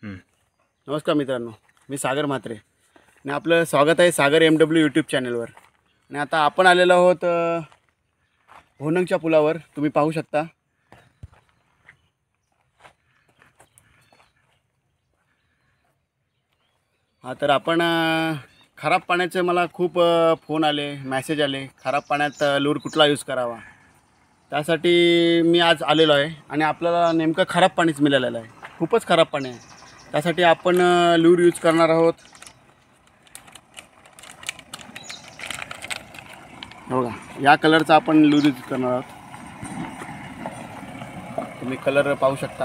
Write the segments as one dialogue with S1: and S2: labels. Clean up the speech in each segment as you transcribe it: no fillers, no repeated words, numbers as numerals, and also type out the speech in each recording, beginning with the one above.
S1: नमस्कार मित्रांनो, मी सागर म्हात्रे आणि आपलं स्वागत आहे सागर MW यूट्यूब चॅनलवर. आणि आता आपण आलेलो आहोत होनंगच्या पुलावर. तुम्ही पाहू शकता. हा तर आपण खराब पाण्याचे मला खूप फोन आले, मेसेज आले, खराब पाण्यात लूर कुठला यूज करावा. त्यासाठी मी आज आलेलो आहे आणि आपल्याला नेमकं खराब पाणीच मिळालेलं आहे. खूपच खराब पाणी आहे. त्यासाठी आपण लूर यूज करणार आहोत. बघा, या कलरचा आपण लूर यूज करणार आहोत. तुम्ही कलर पाहू शकता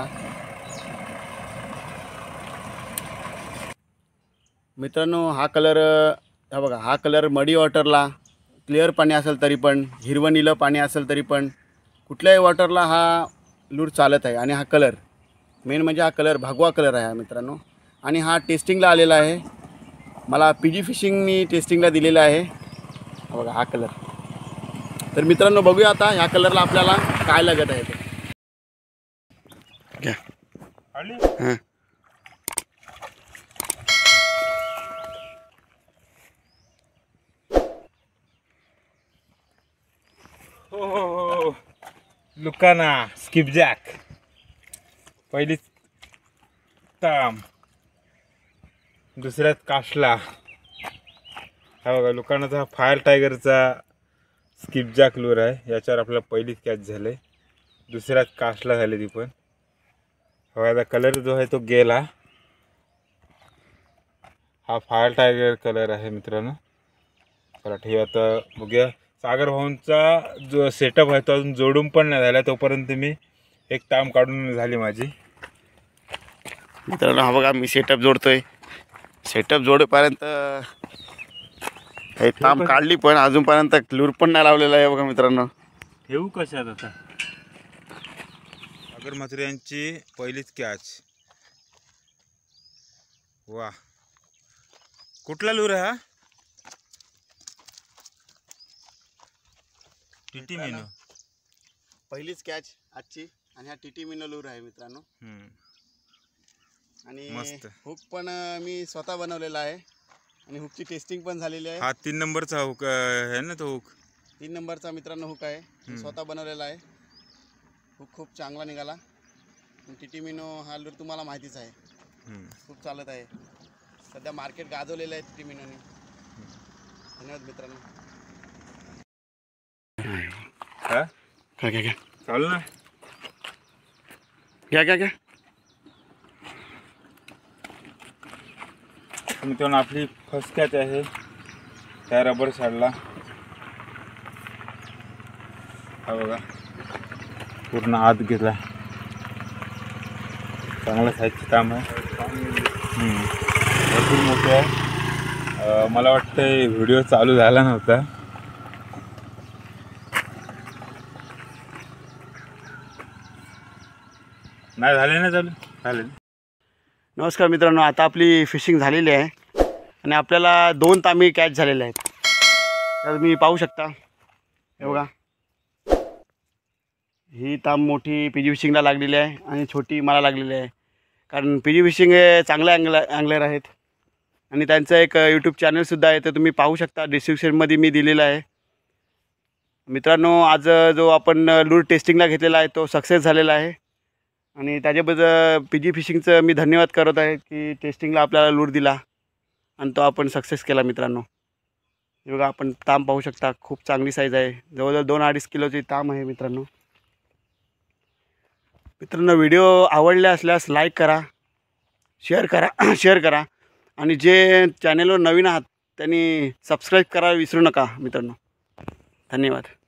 S1: मित्रांनो. हा कलर हा बघा, हा कलर मडी वॉटरला, क्लिअर पाणी असेल तरी पण, हिरवं नीलं पाणी असेल तरी पण, कुठल्याही वॉटरला हा लूर चालत आहे. आणि हा कलर मेन म्हणजे हा कलर भगवा कलर आहे मित्रांनो. आणि हा टेस्टिंगला आलेला आहे. मला PG फिशिंगनी टेस्टिंगला दिलेला आहे. बघा हा कलर. तर मित्रांनो बघूया आता ह्या कलरला आपल्याला काय लागत आहे ते. घ्या. हां
S2: हो, लुकाना स्किपजॅक पहिलीच ताम, दुसऱ्यात काशला. हा बघा, लुकानाचा फायर टायगरचा स्किपजॅक लूर आहे. याच्यावर आपल्याला पहिलीच कॅच झाले. दुसऱ्यात काशला झाले ती पण. बघा, आता कलर जो आहे तो गेला. हा फायर टायगर कलर आहे मित्रांनो. चला ठीक, आता बघूया. सागर भाऊंचा जो सेटअप आहे तो अजून जोडून पण नाही झाला. तोपर्यंत मी एक ताम काढून झाली माझी.
S1: मित्रांनो हा बघा, मी सेटअप जोडतोय. सेटअप जोडेपर्यंत हे ताम काढली पण अजूनपर्यंत लूर पण नाही लावलेला आहे. बघा मित्रांनो,
S2: येऊ कशात आता. सागर म्हात्रे यांची पहिलीच कॅच. वा, कुठला लूर आहे हा? टीटी मिनो.
S1: पहिलीच कॅच आजची. आणि हा TT मिनो लूर आहे मित्रांनो. आणि
S2: मस्त.
S1: हुक पण मी स्वतः बनवलेला आहे आणि हुकची टेस्टिंग पण झालेली आहे.
S2: हा 3 नंबरचा हुक आहे ना तो हुक.
S1: 3 नंबरचा मित्रांनो हुक आहे. मी स्वतः बनवलेला आहे. हुक खूप चांगला निघाला. TT मिनो हा लूर तुम्हाला माहितीच आहे, खूप चालत आहे. सध्या मार्केट गाजवलेलं आहे TT मिनोने. धन्यवाद मित्रांनो.
S2: हा
S1: घ्या घ्या घ्या
S2: चालू ना.
S1: घ्या घ्या घ्या.
S2: मित्रांनो आपली फर्स्ट कॅच आहे त्या रबर शाडला. हा बघा, पूर्ण आत घेतला. चांगलं साईजचं काम आहे. भरपूर मोठे आहे. मला वाटतं व्हिडिओ चालू झाला नव्हता. नाही झाले ना, चालू झाले.
S1: नमस्कार मित्रांनो, आता आपली फिशिंग झालेली आहे आणि आपल्याला 2 तांबे कॅच झालेले आहेत. तर मी पाहू शकता, हे बघा, ही तांब मोठी PG फिशिंगला लागलेली आहे आणि छोटी मला लागलेली आहे. कारण PG फिशिंग हे चांगले अँगलर आहेत आणि त्यांचं एक यूट्यूब चॅनलसुद्धा आहे. तर तुम्ही पाहू शकता, डिस्क्रिप्शनमध्ये मी दिलेलं आहे. मित्रांनो आज जो आपण लूर टेस्टिंगला घेतलेला आहे तो सक्सेस झालेला आहे आणि त्याच्याबद्दल PG फिशिंगचं मी धन्यवाद करत आहे की टेस्टिंगला आपल्याला लूर दिला आणि तो आपण सक्सेस केला. मित्रांनो हे बघा, आपण ताम पाहू शकता. खूप चांगली साईज आहे. जवळजवळ 2-2.5 किलोची ताम आहे मित्रांनो. व्हिडिओ आवडले असल्यास लाईक करा, शेअर करा शेअर करा आणि जे चॅनलवर नवीन आहात त्यांनी सबस्क्राईब करायला विसरू नका मित्रांनो. धन्यवाद.